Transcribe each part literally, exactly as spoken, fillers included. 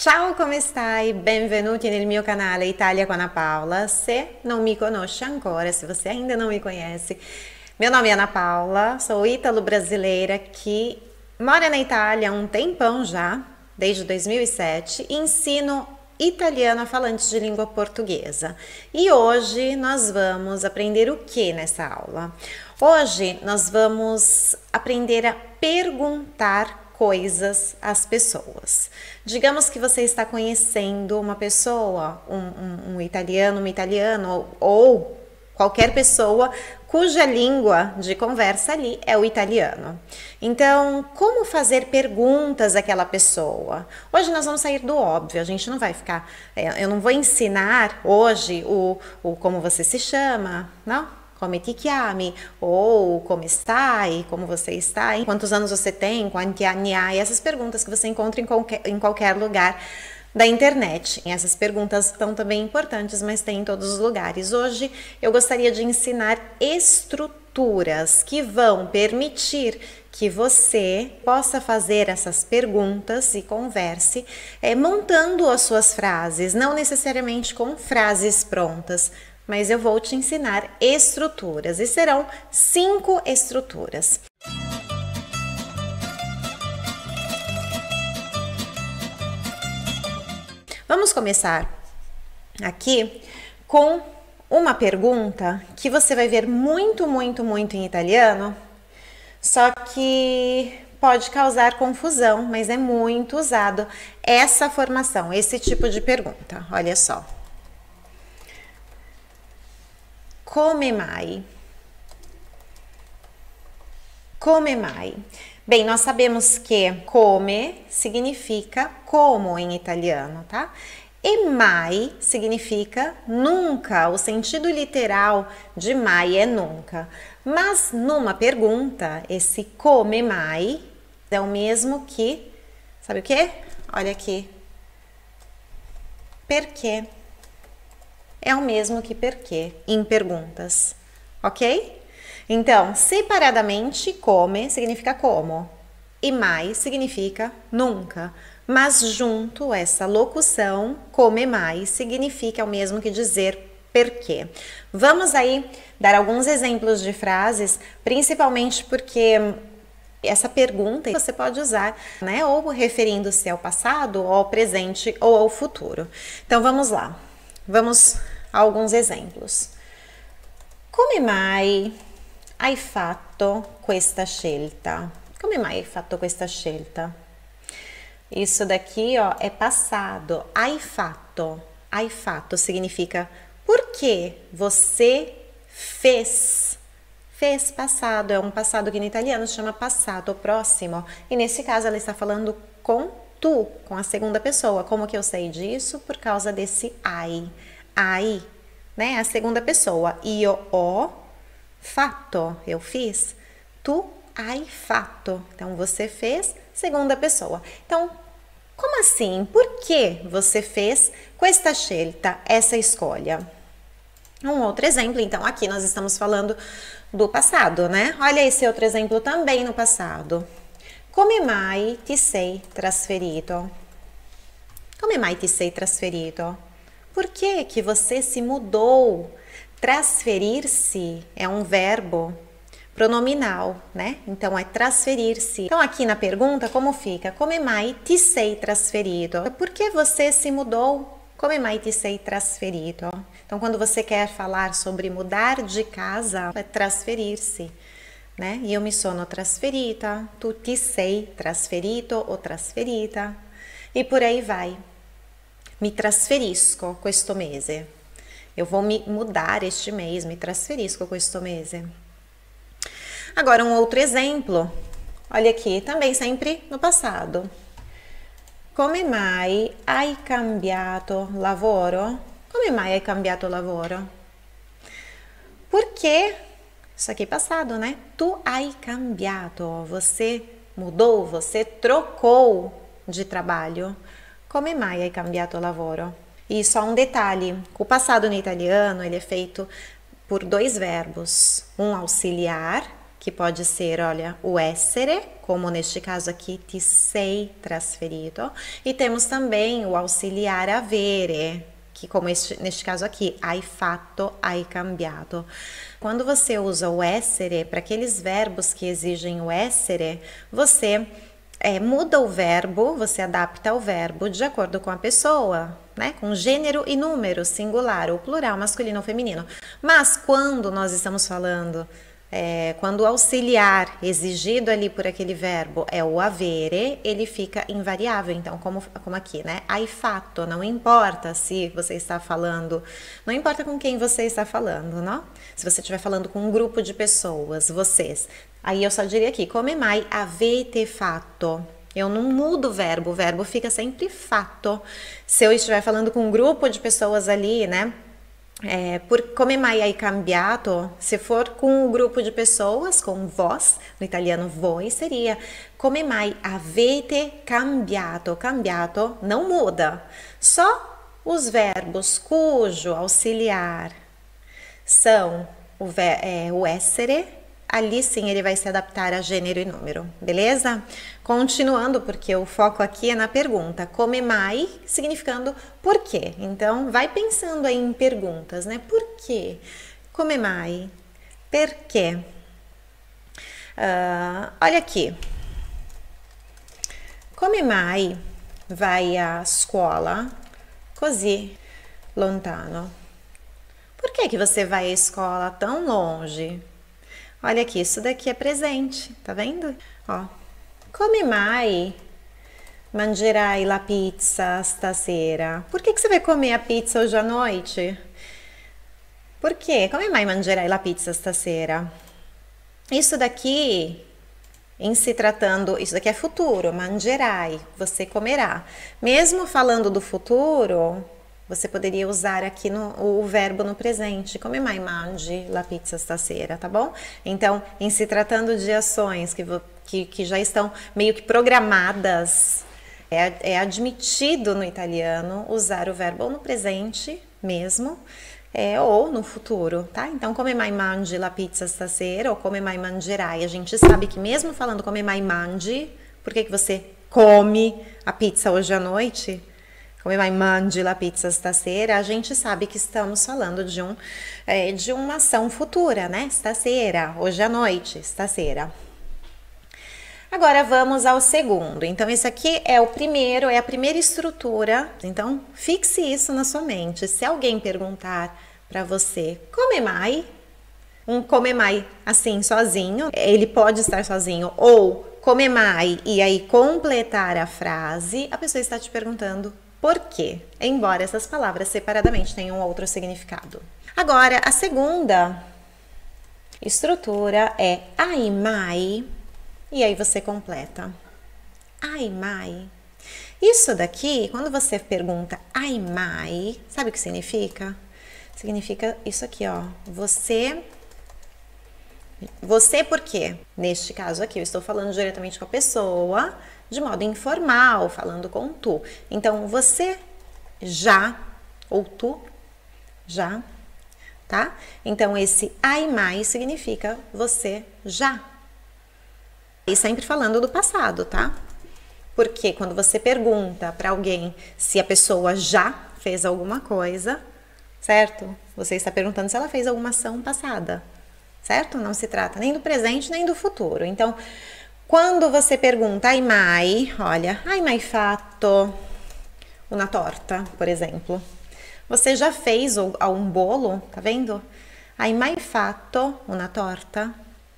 Ciao, come stai? Benvenuti nel mio canale Italia com Ana Paula. Se non mi conosce ancora, se você ainda não me conhece, meu nome é Ana Paula, sou ítalo-brasileira que mora na Itália há um tempão já, desde dois mil e sete, e ensino italiano a falantes de língua portuguesa. E hoje nós vamos aprender o que nessa aula? Hoje nós vamos aprender a perguntar coisas às pessoas. Digamos que você está conhecendo uma pessoa, um, um, um italiano, uma italiana ou, ou qualquer pessoa cuja língua de conversa ali é o italiano. Então, como fazer perguntas àquela pessoa? Hoje nós vamos sair do óbvio, a gente não vai ficar... Eu não vou ensinar hoje o, o como você se chama, não? Come ti chiami, ou como stai, como você está, quantos anos você tem, quanti anni hai, essas perguntas que você encontra em qualquer, em qualquer lugar da internet. E essas perguntas são também importantes, mas tem em todos os lugares. Hoje eu gostaria de ensinar estruturas que vão permitir que você possa fazer essas perguntas e converse é, montando as suas frases, não necessariamente com frases prontas, mas eu vou te ensinar estruturas e serão cinco estruturas. Vamos começar aqui com uma pergunta que você vai ver muito, muito, muito em italiano, só que pode causar confusão, mas é muito usado essa formação, esse tipo de pergunta. Olha só. Come mai? Come mai? Bem, nós sabemos que come significa como em italiano, tá? E mai significa nunca, o sentido literal de mai é nunca. Mas numa pergunta, esse come mai é o mesmo que, sabe o quê? Olha aqui. Perché? É o mesmo que perquê em perguntas, ok? Então, separadamente, come significa como e mai significa nunca, mas junto essa locução, come mai, significa o mesmo que dizer perquê. Vamos aí dar alguns exemplos de frases, principalmente porque essa pergunta você pode usar, né, ou referindo-se ao passado, ou ao presente, ou ao futuro. Então, vamos lá. Vamos a alguns exemplos. Come mai hai fatto questa scelta? Come mai hai fatto questa scelta? Isso daqui, ó, é passado. Hai fatto. Hai fatto significa por que você fez. Fez passado, é um passado que no italiano se chama passato próximo. E nesse caso ela está falando com tu, com a segunda pessoa. Como que eu sei disso? Por causa desse hai. Hai, né? A segunda pessoa. Io ho fatto, eu fiz. Tu hai fatto. Então, você fez, segunda pessoa. Então, como assim? Por que você fez questa scelta, essa escolha? Um outro exemplo, então, aqui nós estamos falando do passado, né? Olha esse outro exemplo também no passado. Come mai ti sei trasferito? Come mai ti sei trasferito? Por que que você se mudou? Transferir-se é um verbo pronominal, né? Então, é transferir-se. Então, aqui na pergunta, como fica? Come mai ti sei trasferito? Por que você se mudou? Come mai ti sei trasferito? Então, quando você quer falar sobre mudar de casa, é transferir-se, né? Io mi sono trasferita, tu ti sei trasferito ou trasferita, e por aí vai. Mi trasferisco questo mese. Eu vou me mudar este mês, mi trasferisco questo mese. Agora, um outro exemplo. Olha aqui, também sempre no passado. Come mai hai cambiato lavoro? Come mai hai cambiato lavoro? Por que? Isso aqui é passado, né? Tu hai cambiato. Você mudou, você trocou de trabalho. Come mai hai cambiato lavoro? E só um detalhe, o passado no italiano ele é feito por dois verbos, um auxiliar que pode ser, olha, o essere, como neste caso aqui, ti sei trasferito. E temos também o auxiliar avere, que como este, neste caso aqui, hai fatto, hai cambiato. Quando você usa o essere, para aqueles verbos que exigem o essere, você é, muda o verbo, você adapta o verbo de acordo com a pessoa, né? Com gênero e número, singular ou plural, masculino ou feminino. Mas quando nós estamos falando, é, quando o auxiliar exigido ali por aquele verbo é o avere, ele fica invariável. Então, como, como aqui, né? Hai fatto, não importa se você está falando, não importa com quem você está falando, não? Se você estiver falando com um grupo de pessoas, vocês. Aí eu só diria aqui, come mai avete fatto? Eu não mudo o verbo, o verbo fica sempre fatto. Se eu estiver falando com um grupo de pessoas ali, né? É, por come mai hai cambiato, se for com um grupo de pessoas, com vós, no italiano voi, seria come mai avete cambiato. Cambiato não muda, só os verbos cujo auxiliar são o, ver, é, o essere, ali sim ele vai se adaptar a gênero e número, beleza? Continuando, porque o foco aqui é na pergunta, come mai, significando por quê. Então, vai pensando aí em perguntas, né? Por quê? Come mai? Perché? Uh, olha aqui. Come mai vai à scuola così lontano? Por que que você vai à escola tão longe? Olha aqui, isso daqui é presente, tá vendo? Ó, come mai mangerai la pizza stasera? Por que que você vai comer a pizza hoje à noite? Por quê? Come mai mangerai la pizza stasera? Isso daqui, em se tratando, isso daqui é futuro, mangerai, você comerá. Mesmo falando do futuro, você poderia usar aqui no, o verbo no presente. Come mai mangi la pizza stasera, tá bom? Então, em se tratando de ações que, que, que já estão meio que programadas, é, é admitido no italiano usar o verbo ou no presente mesmo, é, ou no futuro, tá? Então, come mai mangi la pizza stasera ou come mai mangerai. A gente sabe que mesmo falando come mai mangi, por que que você come a pizza hoje à noite? Come mai mangi la pizza stasera, a gente sabe que estamos falando de, um, é, de uma ação futura, né? Stasera, hoje à noite, stasera. Agora vamos ao segundo. Então, esse aqui é o primeiro, é a primeira estrutura. Então, fixe isso na sua mente. Se alguém perguntar para você, come mai? Um come mai assim, sozinho, ele pode estar sozinho, ou come mai e aí completar a frase, a pessoa está te perguntando por quê? Embora essas palavras separadamente tenham outro significado. Agora, a segunda estrutura é ai mai, e aí você completa. Ai mai. Isso daqui, quando você pergunta ai mai, sabe o que significa? Significa isso aqui, ó. Você... Você por quê? Neste caso aqui, eu estou falando diretamente com a pessoa, de modo informal, falando com tu. Então, você já, ou tu já, tá? Então, esse ai mai significa você já. E sempre falando do passado, tá? Porque quando você pergunta para alguém se a pessoa já fez alguma coisa, certo? Você está perguntando se ela fez alguma ação passada, certo? Não se trata nem do presente nem do futuro. Então, quando você pergunta ai mai, olha, hai mai fatto una torta, por exemplo. Você já fez um bolo, tá vendo? Hai mai fatto una torta?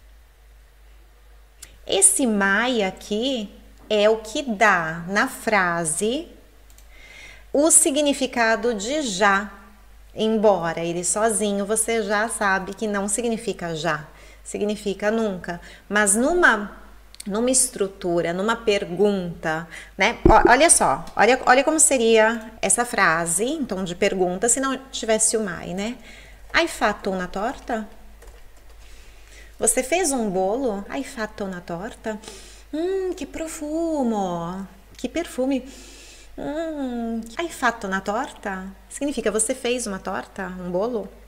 Esse mai aqui é o que dá na frase o significado de já. Embora ele sozinho, você já sabe que não significa já, significa nunca. Mas numa, numa estrutura, numa pergunta, né? Olha só, olha, olha como seria essa frase em tom de pergunta se não tivesse o mai, né? Hai fatto una torta? Você fez um bolo? Hai fatto una torta? Hum, que profumo! Que perfume! Hum, hai fatto una torta? Significa você fez uma torta, um bolo?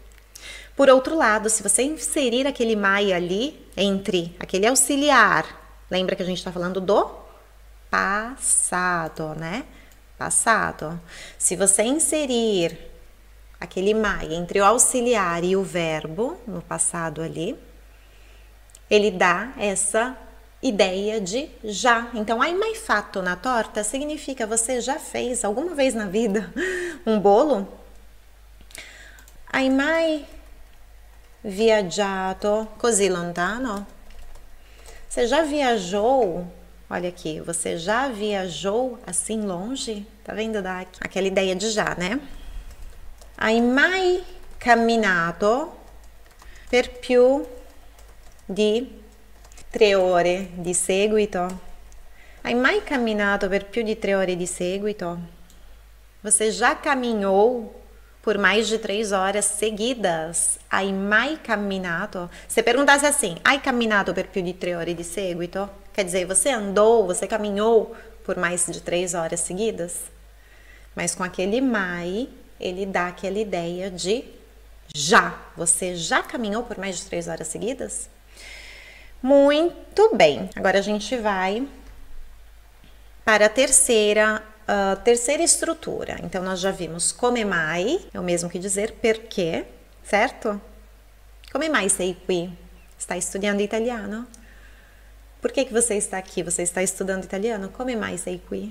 Por outro lado, se você inserir aquele mai ali, entre aquele auxiliar, lembra que a gente está falando do passado, né? Passado. Se você inserir aquele mai entre o auxiliar e o verbo, no passado ali, ele dá essa ideia de já. Então, hai mai fatto una torta significa você já fez alguma vez na vida um bolo? Hai mai viaggiato così lontano? Você já viajou? Olha aqui, você já viajou assim longe? Tá vendo da aquela ideia de já, né? Hai mai camminato per più di tre ore di seguito? Hai mai camminato per più di tre ore di seguito? Você já caminhou por mais de três horas seguidas? Hai mai camminato? Se perguntasse assim, hai camminato per più di tre ore di seguito? Quer dizer, você andou, você caminhou por mais de três horas seguidas? Mas com aquele mai, ele dá aquela ideia de já. Você já caminhou por mais de três horas seguidas? Muito bem. Agora a gente vai para a terceira, uh, terceira estrutura. Então, nós já vimos come mai, é o mesmo que dizer perché, certo? Come mai sei qui? Está estudando italiano? Por que que você está aqui? Você está estudando italiano? Come mai sei qui?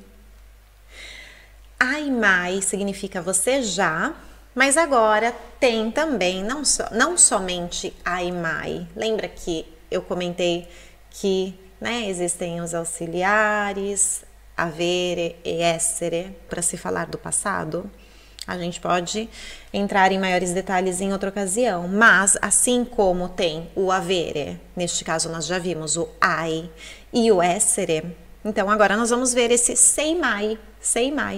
Hai mai significa você já, mas agora tem também, não, so, não somente hai mai. Lembra que eu comentei que, né, existem os auxiliares, avere e essere, para se falar do passado? A gente pode entrar em maiores detalhes em outra ocasião, mas assim como tem o avere, neste caso nós já vimos o hai e o essere, então agora nós vamos ver esse sei mai, sei mai,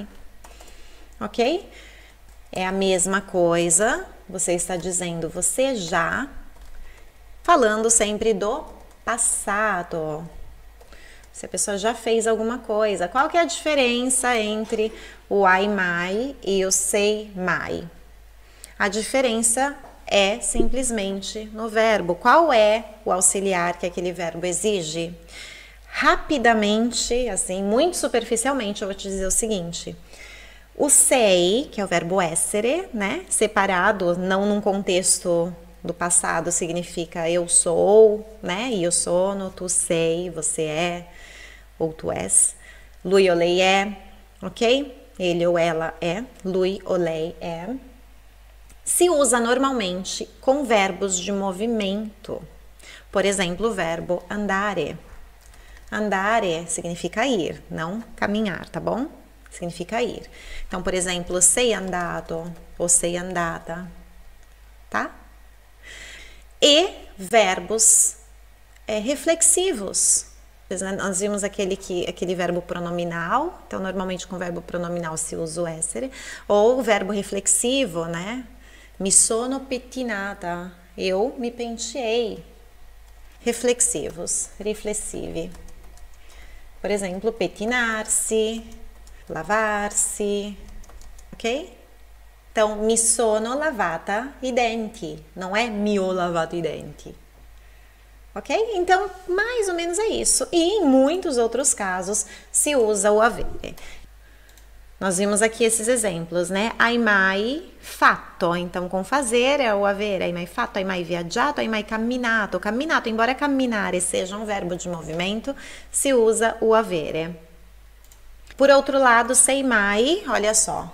ok? É a mesma coisa, você está dizendo você já, falando sempre do passado. Se a pessoa já fez alguma coisa, qual que é a diferença entre o hai mai e o sei mai? A diferença é simplesmente no verbo. Qual é o auxiliar que aquele verbo exige? Rapidamente, assim, muito superficialmente, eu vou te dizer o seguinte. O sei, que é o verbo essere, né? Separado, não num contexto do passado, significa eu sou, né? Io sono, tu sei, você é, ou tu és. Lui ou lei é, ok? Ele ou ela é, lui ou lei é. Se usa normalmente com verbos de movimento. Por exemplo, o verbo andare. Andare significa ir, não caminhar, tá bom? Significa ir. Então, por exemplo, sei andato ou sei andata, tá? E verbos é, reflexivos. Nós vimos aquele, que, aquele verbo pronominal, então normalmente com o verbo pronominal se usa o essere, ou o verbo reflexivo, né? Mi sono pettinata, eu me penteei. Reflexivos, riflessivi. Por exemplo, pettinar-se, lavar-se, ok? Então, mi sono lavata i denti, não é mi ho lavato i denti. Ok? Então, mais ou menos é isso. E em muitos outros casos se usa o avere. Nós vimos aqui esses exemplos, né? Hai mai fatto, então com fazer é o avere. Hai mai fatto, hai mai viaggiato, hai mai camminato. Camminato, embora camminare seja um verbo de movimento, se usa o avere. Por outro lado, sei mai, olha só.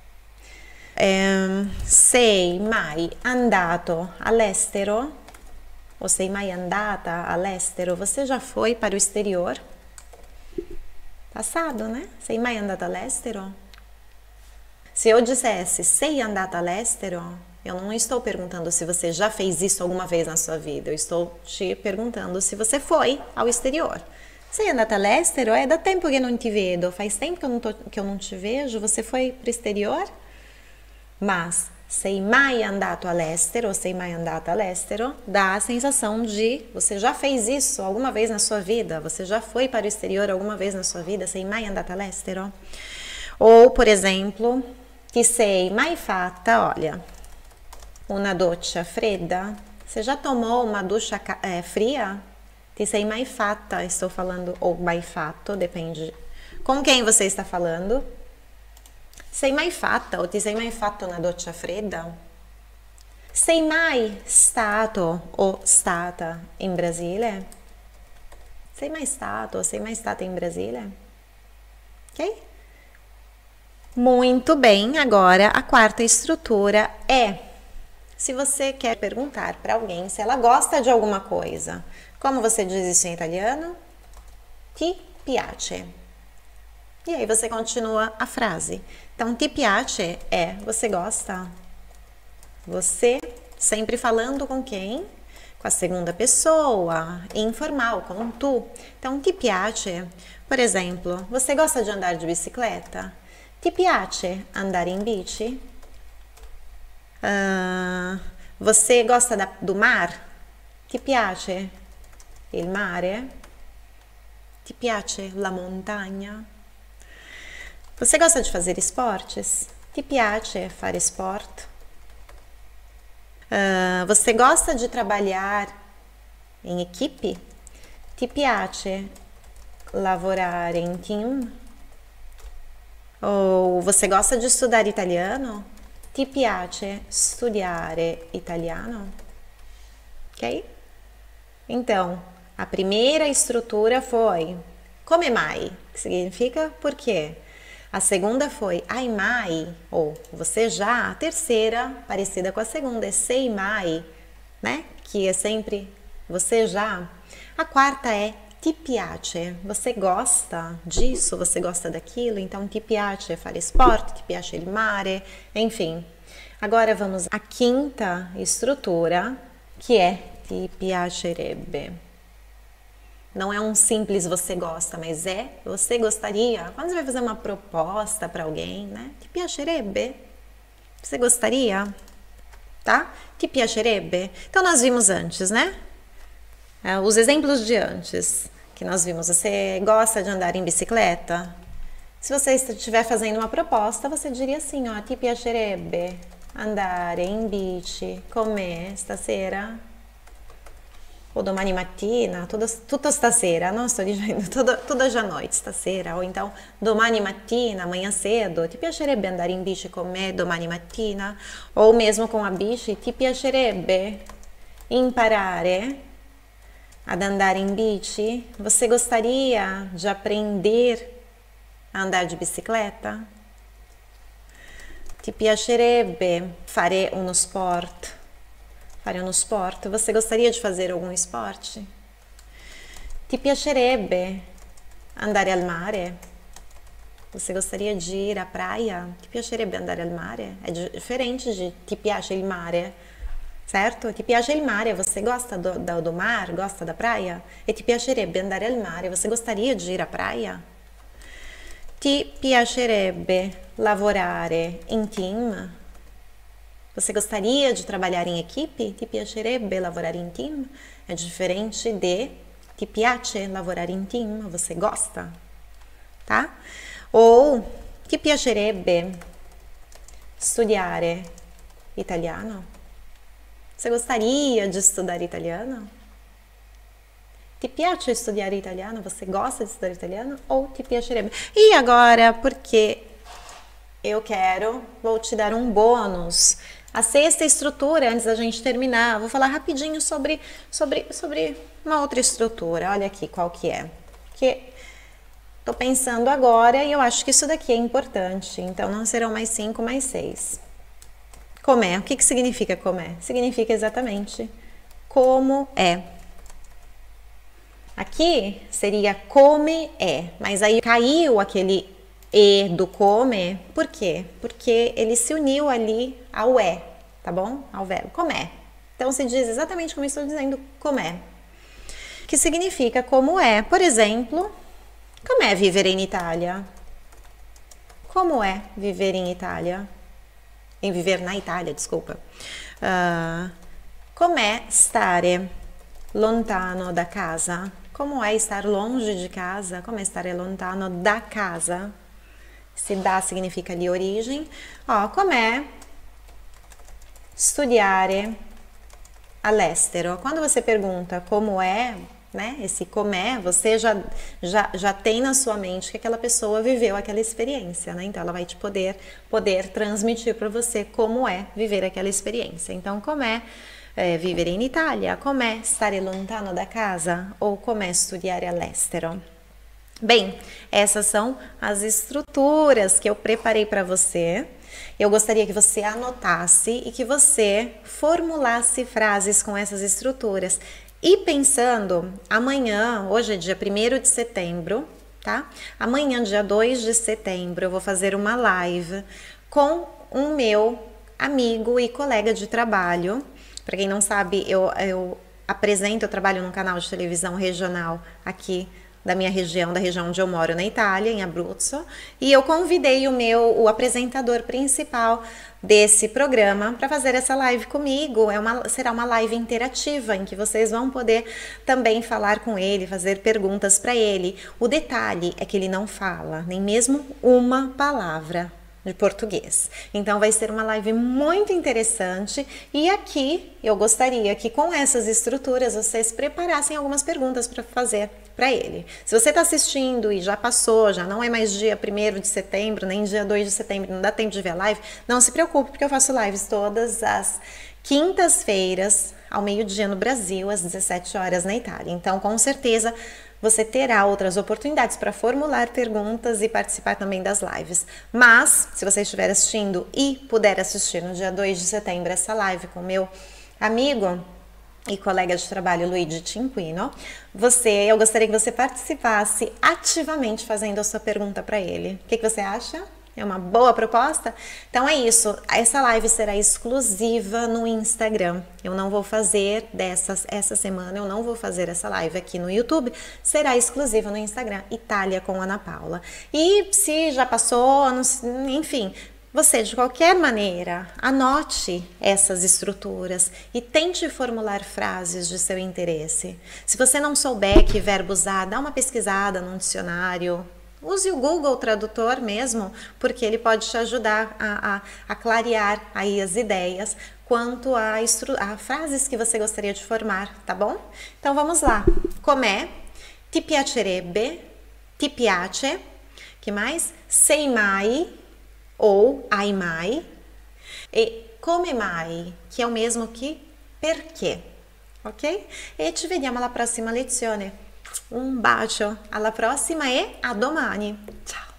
É, sei mai andato all'estero? Ou sei mai andata all'estero? Você já foi para o exterior? Passado, né? Sei mai andata all'estero? Se eu dissesse sei andata all'estero, eu não estou perguntando se você já fez isso alguma vez na sua vida. Eu estou te perguntando se você foi ao exterior. Sei andata all'estero? É da tempo que eu não te vedo. Faz tempo que eu não, tô, que eu não te vejo. Você foi para o exterior? Mas sei mai andato all'estero ou sei mai andata all'estero dá a sensação de você já fez isso alguma vez na sua vida, você já foi para o exterior alguma vez na sua vida, sei mai andata all'estero. Ou, por exemplo, que sei mai fatta, olha, Una doccia fredda? Você já tomou uma ducha é, fria? Ti sei mai fatta? Estou falando, ou mai fatto, depende. Com quem você está falando? Sei mai fatta ou ti sei mai fatto una doccia fredda? Sei mai stato o stata in Brasile? Sei mai stato ou sei mai stata in Brasile? Ok? Muito bem, agora a quarta estrutura é se você quer perguntar para alguém se ela gosta de alguma coisa. Como você diz isso em italiano? Ti piace. E aí você continua a frase. Então, ti piace é você gosta. Você, sempre falando com quem? Com a segunda pessoa, informal, com tu. Então, ti piace, por exemplo, você gosta de andar de bicicleta? Ti piace andare in bici? Uh, você gosta da, do mar? Ti piace il mare? Ti piace la montagna? Você gosta de fazer esportes? Ti piace fare sport? Uh, você gosta de trabalhar em equipe? Ti piace lavorare in team? Ou você gosta de estudar italiano? Ti piace studiare italiano? Ok? Então, a primeira estrutura foi come mai, que significa por quê? A segunda foi ai mai, ou você já. A terceira, parecida com a segunda, é sei mai, né? Que é sempre você já. A quarta é ti piace, você gosta disso, você gosta daquilo, então ti piace fare sport, ti piace il mare, enfim. Agora vamos à quinta estrutura, que é ti piacerebbe. Não é um simples você gosta, mas é você gostaria. Quando você vai fazer uma proposta para alguém, né? Ti piacerebbe? Você gostaria? Tá? Ti piacerebbe? Então nós vimos antes, né? É, os exemplos de antes que nós vimos. Você gosta de andar em bicicleta? Se você estiver fazendo uma proposta, você diria assim, ó, ti piacerebbe andare in bici con me stasera? Ou domani mattina, tudo, tutta stasera, não estou dizendo toda, toda a noite, stasera, ou então domani mattina, amanhã cedo, ti piacerebbe andare in bici con me domani mattina? Ou mesmo com a bici, ti piacerebbe imparare ad andare in bici? Você gostaria de aprender a andar de bicicleta? Ti piacerebbe fare uno sport? Fare uno sport? Você gostaria de fazer algum esporte? Ti piacerebbe andare al mare? Você gostaria de ir à praia? Ti piacerebbe andare al mare? É diferente de ti piace il mare, certo? Ti piace il mare, você gosta do, do, do mar, gosta da praia? E ti piacerebbe andare al mare, você gostaria de ir à praia? Ti piacerebbe lavorare in team? Você gostaria de trabalhar em equipe? Ti piacerebbe lavorare in team? É diferente de ti piace lavorare in team, você gosta, tá? Ou ti piacerebbe studiare italiano? Você gostaria de estudar italiano? Ti piace studiare italiano? Você gosta de estudar italiano? Ou ti piacerebbe? E agora, porque eu quero, vou te dar um bônus. A sexta estrutura, antes da gente terminar, vou falar rapidinho sobre, sobre, sobre uma outra estrutura. Olha aqui qual que é. Que tô pensando agora e eu acho que isso daqui é importante. Então, não serão mais cinco, mais seis. Como é? O que que significa como é? Significa exatamente como é. Aqui seria come é, mas aí caiu aquele e do come, por quê? Porque ele se uniu ali ao é, tá bom? Ao verbo, comer. Então se diz exatamente como eu estou dizendo, comer. Que significa como é. Por exemplo, como é viver em Itália? Como é viver em Itália? Em viver na Itália, desculpa. Uh, como é stare lontano da casa? Como é estar longe de casa? Como é estar lontano da casa? Se dá significa ali origem. Ó, como é studiare all'estero. Quando você pergunta como é, né, esse com'è, você já, já, já tem na sua mente que aquela pessoa viveu aquela experiência, né? Então ela vai te poder, poder transmitir para você como é viver aquela experiência. Então, com'è é, vivere in Italia, com'è stare lontano da casa ou com'è studiare all'estero. Bem, essas são as estruturas que eu preparei para você. Eu gostaria que você anotasse e que você formulasse frases com essas estruturas. E pensando, amanhã, hoje é dia primeiro de setembro, tá? Amanhã, dia dois de setembro, eu vou fazer uma live com um meu amigo e colega de trabalho. Para quem não sabe, eu, eu apresento, eu trabalho num canal de televisão regional aqui da minha região, da região onde eu moro na Itália, em Abruzzo, e eu convidei o meu, o apresentador principal desse programa para fazer essa live comigo. É uma, será uma live interativa em que vocês vão poder também falar com ele, fazer perguntas para ele. O detalhe é que ele não fala nem mesmo uma palavra de português. Então vai ser uma live muito interessante e aqui eu gostaria que com essas estruturas vocês preparassem algumas perguntas para fazer para ele. Se você está assistindo e já passou, já não é mais dia primeiro de setembro, nem dia dois de setembro, não dá tempo de ver a live, não se preocupe, porque eu faço lives todas as quintas-feiras ao meio-dia no Brasil, às dezessete horas na Itália. Então, com certeza, você terá outras oportunidades para formular perguntas e participar também das lives. Mas, se você estiver assistindo e puder assistir no dia dois de setembro essa live com meu amigo e colega de trabalho Luigi Cinquino, você, eu gostaria que você participasse ativamente fazendo a sua pergunta para ele. O que, que você acha? É uma boa proposta? Então é isso, essa live será exclusiva no Instagram. Eu não vou fazer dessas, essa semana, eu não vou fazer essa live aqui no YouTube, será exclusiva no Instagram, Itália com Ana Paula. E se já passou, enfim, você de qualquer maneira, anote essas estruturas e tente formular frases de seu interesse. Se você não souber que verbo usar, dá uma pesquisada no dicionário. Use o Google Tradutor mesmo, porque ele pode te ajudar a, a, a clarear aí as ideias quanto a, a frases que você gostaria de formar, tá bom? Então vamos lá. Com'è? Ti piacerebbe? Ti piace? Que mais? Sei mai? Ou hai mai? E come mai? Que é o mesmo que perché, ok? E ci vediamo alla prossima lezione. Un bacio, alla prossima e a domani. Ciao!